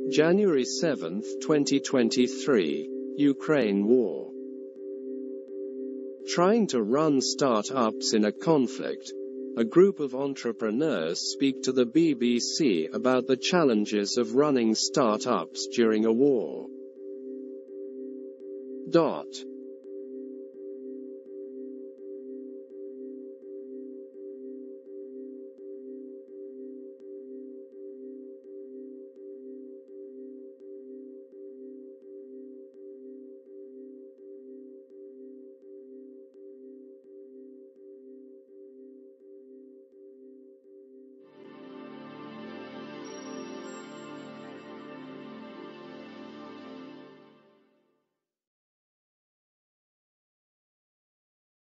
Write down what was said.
January 7, 2023, Ukraine war. Trying to run startups in a conflict. A group of entrepreneurs speak to the BBC about the challenges of running startups during a war.